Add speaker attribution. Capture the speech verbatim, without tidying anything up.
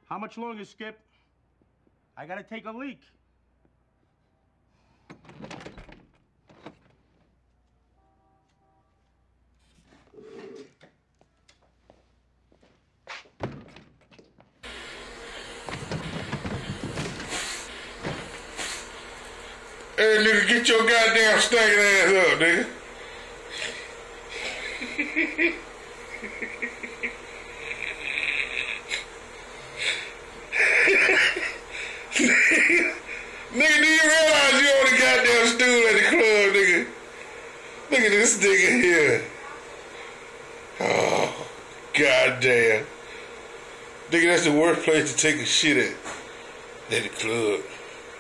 Speaker 1: How much longer, Skip? I gotta take a leak.
Speaker 2: Hey, nigga, get your goddamn stinking ass up, nigga. Nigga, do you realize you on the goddamn stool at the club, nigga? Look at this nigga here. Oh, goddamn. Nigga, that's the worst place to take a shit at. At the club.